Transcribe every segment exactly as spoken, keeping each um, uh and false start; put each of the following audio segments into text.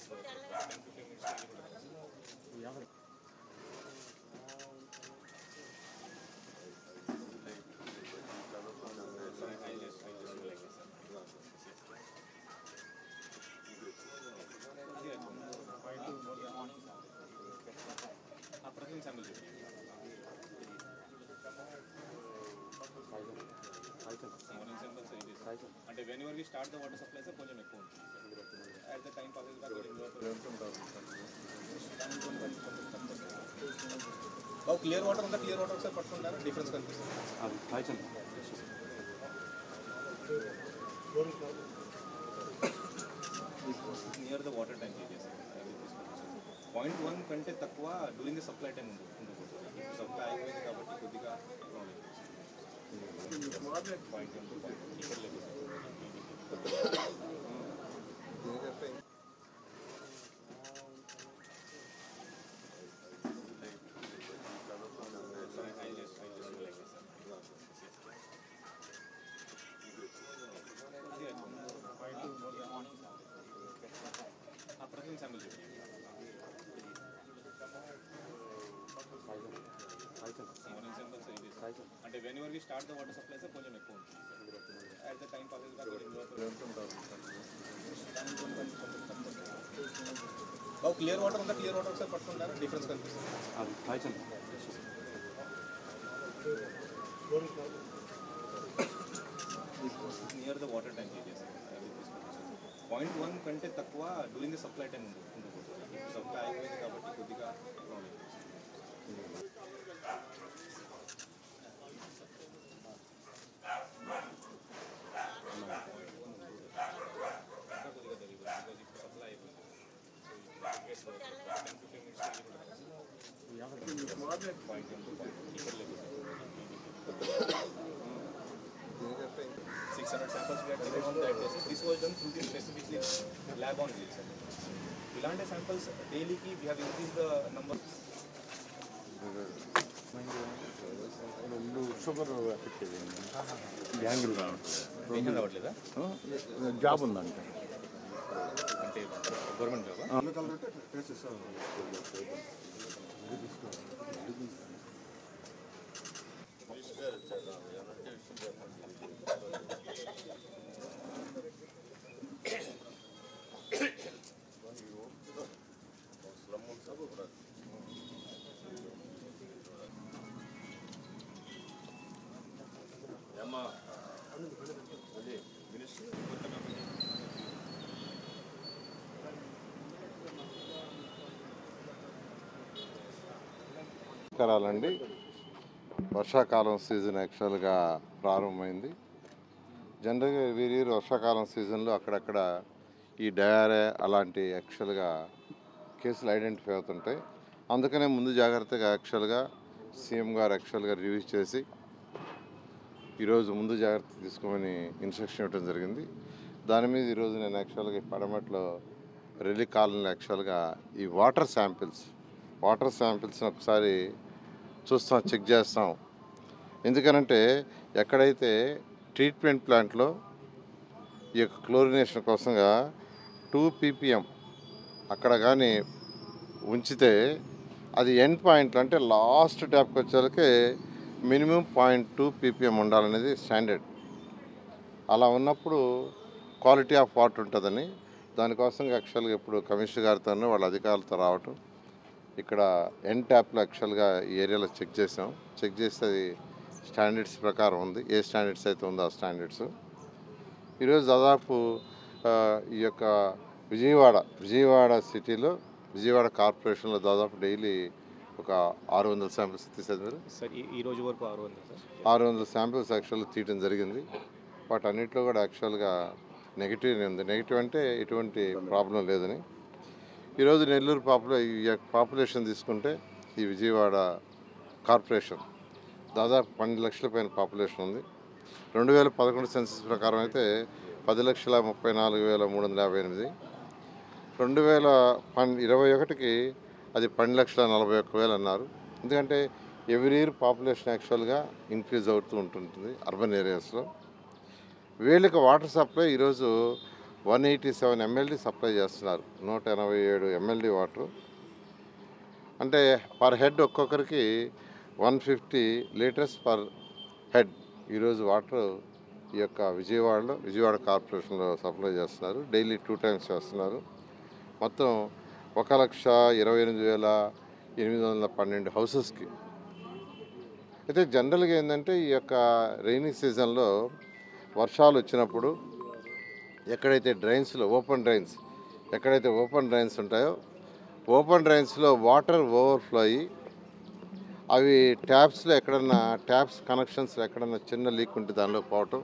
అంటే whenever we start the water supply sir కొంచెం ఎక్కువ ఉంటుంది at the time passes back బాగా క్లియర్ వాటర్ ఉందా క్లియర్ వాటర్ ఒకసారి పట్టుకుంటారా డిఫరెన్స్ కనిపిస్తుంది అది hi near the water tank area sir point one కంటే తక్కువ డ్యూరింగ్ ద సప్లై టైం ఉండకూడదు సప్లై అయిపోయింది కాబట్టి కొద్దిగా పాయింట్ ఇక్కడ లేదు అంటే whenever we start the water supply sir కొంచెం ఎక్కువ ఉంటుంది at the time passes back బాగా క్లియర్ వాటర్ ఉందా క్లియర్ వాటర్ ఒకసారి పట్టుకుంటారా డిఫరెన్స్ కనిపిస్తుంది అది hi near the water tank area sir point one కంటే తక్కువ డ్యూరింగ్ ద సప్లై టైం ఉండకూడదు సప్లై అయిపోయింది కాబట్టి కొద్దిగా six hundred samples we had taken on that basis. This was done through the specifically lab on wheels. Ilante samples daily ki we have increased the number. ಒಂದು sugar effect ಇದೆ angle main రావట్లేదా job ఉందంటే అంటే government job నమస్కారాలండి. వర్షాకాలం season యాక్చువల్గా ప్రారంభమైంది. జనరల్గా వీరి వర్షాకాలం సీజన్లో అక్కడక్కడ ఈ డయారియా అలాంటి యాక్చువల్గా కేసులు ఐడెంటిఫై అవుతుంటాయి. అందుకనే ముందు జాగ్రత్తగా యాక్చువల్గా సీఎం గారు యాక్చువల్గా రివ్యూ చేసి ఈరోజు ముందు జాగ్రత్త తీసుకోమని ఇన్స్ట్రక్షన్ ఇవ్వడం జరిగింది. దాని మీద ఈరోజు నేను యాక్చువల్గా పడమట్లో రెల్లి కాలనీ యాక్చువల్గా ఈ వాటర్ శాంపిల్స్ వాటర్ శాంపిల్స్ని ఒకసారి చూస్తాం, చెక్ చేస్తాం. ఎందుకనంటే ఎక్కడైతే ట్రీట్మెంట్ ప్లాంట్లో ఈ యొక్క క్లోరినేషన్ కోసంగా టూ పీపీఎం అక్కడ కానీ ఉంచితే అది ఎండ్ పాయింట్ అంటే లాస్ట్ ట్యాప్కి వచ్చేసరికి మినిమం పాయింట్ టూ పీపీఎం ఉండాలనేది స్టాండర్డ్. అలా ఉన్నప్పుడు క్వాలిటీ ఆఫ్ వాటర్ ఉంటుందని దానికోసం యాక్చువల్గా ఇప్పుడు కమిషనర్ గారితో వాళ్ళ అధికారులతో రావటం ఇక్కడ ఎన్ ట్యాప్లో యాక్చువల్గా ఈ ఏరియాలో చెక్ చేసాం. చెక్ చేస్తే అది స్టాండర్డ్స్ ప్రకారం ఉంది. ఏ స్టాండర్డ్స్ అయితే ఉందో ఆ స్టాండర్డ్స్. ఈరోజు దాదాపు ఈ యొక్క విజయవాడ విజయవాడ సిటీలో విజయవాడ కార్పొరేషన్లో దాదాపు డైలీ ఒక ఆరు వందల శాంపిల్స్ తీసేది మీరు సార్ ఈ రోజు వరకు ఆరు వందలు సార్ ఆరు వందల శాంపిల్స్ యాక్చువల్గా తీయడం జరిగింది. వాటన్నిటిలో కూడా యాక్చువల్గా నెగిటివ్ ఉంది. నెగిటివ్ అంటే ఎటువంటి ప్రాబ్లం లేదని. ఈరోజు నెల్లూరు పాపులే ఈ పాపులేషన్ తీసుకుంటే ఈ విజయవాడ కార్పొరేషన్ దాదాపు పన్నెండు లక్షల పైన పాపులేషన్ ఉంది. రెండు వేల పదకొండు సెన్సస్ ప్రకారం అయితే పది లక్షల ముప్పై నాలుగు వేల మూడు వందల యాభై ఎనిమిది రెండు వేల పన్ ఇరవై ఒకటికి అది పన్నెండు లక్షల నలభై ఒక్క వేలు అన్నారు. ఎందుకంటే ఎవ్రీ ఇయర్ పాపులేషన్ యాక్చువల్గా ఇంక్రీజ్ అవుతూ ఉంటుంటుంది అర్బన్ ఏరియాస్లో. వీళ్ళకి వాటర్ సప్లై ఈరోజు one eighty seven MLD supply చేస్తున్నారు, నూట ఎనభై ఏడు ఎంఎల్డి వాటర్. అంటే పర్ హెడ్ ఒక్కొక్కరికి one fifty litres per head ఈరోజు వాటర్ ఈ యొక్క విజయవాడలో విజయవాడ కార్పొరేషన్లో సప్లై చేస్తున్నారు. డైలీ టూ టైమ్స్ చేస్తున్నారు. మొత్తం ఒక లక్ష ఇరవై ఎనిమిది వేల ఎనిమిది వందల పన్నెండు హౌసెస్కి. అయితే జనరల్గా ఏంటంటే ఈ యొక్క రైనీ సీజన్లో వర్షాలు వచ్చినప్పుడు ఎక్కడైతే డ్రైన్స్లో ఓపెన్ డ్రైన్స్ ఎక్కడైతే ఓపెన్ డ్రైన్స్ ఉంటాయో ఓపెన్ డ్రైన్స్లో వాటర్ ఓవర్ఫ్లో అయ్యి అవి ట్యాప్స్లో ఎక్కడన్నా ట్యాప్స్ కనెక్షన్స్ ఎక్కడన్నా చిన్న లీక్ ఉంటే దానిలో పోవటం,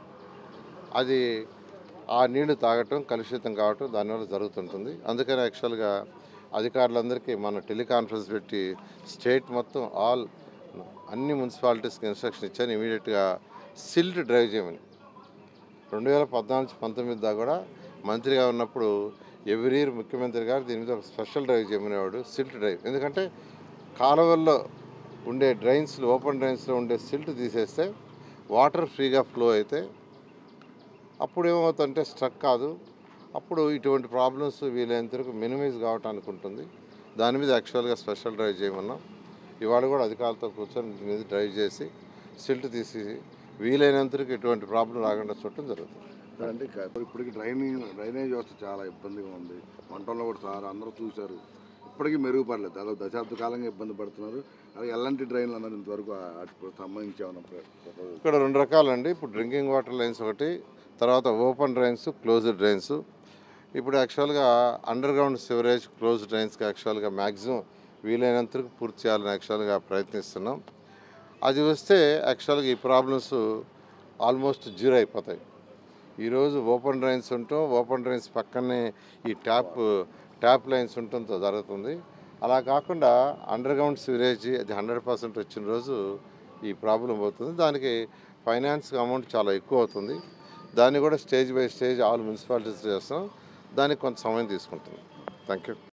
అది ఆ నీళ్లు తాగటం కలుషితం కావటం దానివల్ల జరుగుతుంటుంది. అందుకని యాక్చువల్గా అధికారులందరికీ మన టెలికాన్ఫరెన్స్ పెట్టి స్టేట్ మొత్తం ఆల్ అన్ని మున్సిపాలిటీస్కి ఇన్స్ట్రక్షన్ ఇచ్చాను, ఇమీడియట్గా సిల్ట్ డ్రైవ్ చేయమని. రెండు వేల పద్నాలుగు పంతొమ్మిది దాకా కూడా మంత్రిగా ఉన్నప్పుడు ఎవ్రీ ఇయర్ ముఖ్యమంత్రి గారు దీని మీద ఒక స్పెషల్ డ్రైవ్ చేయమనేవాడు, సిల్ట్ డ్రైవ్. ఎందుకంటే కాలువల్లో ఉండే డ్రైన్స్లో ఓపెన్ డ్రైన్స్లో ఉండే సిల్ట్ తీసేస్తే వాటర్ ఫ్రీగా ఫ్లో అయితే అప్పుడు ఏమవుతుందంటే స్ట్రక్ కాదు, అప్పుడు ఇటువంటి ప్రాబ్లమ్స్ వీలైనంత వరకు మినిమైజ్ కావటానికి ఉంటుంది. దాని మీద యాక్చువల్గా స్పెషల్ డ్రైవ్ చేయమన్నాం. ఇవాళ కూడా అధికారులతో కూర్చొని దీని మీద డ్రైవ్ చేసి సిల్ట్ తీసి వీలైనంత వరకు ఎటువంటి ప్రాబ్లం రాకుండా చూడటం జరుగుతుంది. అంటే ఇప్పటికి డ్రైనేజ్ డ్రైనేజ్ వ్యవస్థ చాలా ఇబ్బందిగా ఉంది. వంటల్లో కూడా సార్ అందరూ చూశారు, ఇప్పటికీ మెరుగుపడలేదు. దాదాపు దశాబ్ద కాలంగా ఇబ్బంది పడుతున్నారు. అలాగే ఎలాంటి డ్రైన్లు అన్నారు ఇంతవరకు వాటికి సంబంధించి ఏమన్నా ఇక్కడ రెండు రకాలండి. ఇప్పుడు డ్రింకింగ్ వాటర్ లైన్స్ ఒకటి, తర్వాత ఓపెన్ డ్రైన్స్, క్లోజ్డ్ డ్రైన్స్. ఇప్పుడు యాక్చువల్గా అండర్ గ్రౌండ్ సివరేజ్ క్లోజ్ డ్రైన్స్కి యాక్చువల్గా మ్యాక్సిమం వీలైనంత వరకు పూర్తి చేయాలని యాక్చువల్గా ప్రయత్నిస్తున్నాం. అది వస్తే యాక్చువల్గా ఈ ప్రాబ్లమ్స్ ఆల్మోస్ట్ జీరో అయిపోతాయి. ఈరోజు ఓపెన్ డ్రైన్స్ ఉంటూ ఓపెన్ డ్రైన్స్ పక్కనే ఈ ట్యాప్ ట్యాప్ లైన్స్ ఉండటంతో జరుగుతుంది. అలా కాకుండా అండర్ గ్రౌండ్ సివరేజ్ అది హండ్రెడ్ పర్సెంట్ వచ్చిన రోజు ఈ ప్రాబ్లం అవుతుంది. దానికి ఫైనాన్స్ అమౌంట్ చాలా ఎక్కువ అవుతుంది. దాన్ని కూడా stage by stage all municipalities చేస్తాం. దానికి కొంత సమయం తీసుకుంటుంది. Thank you.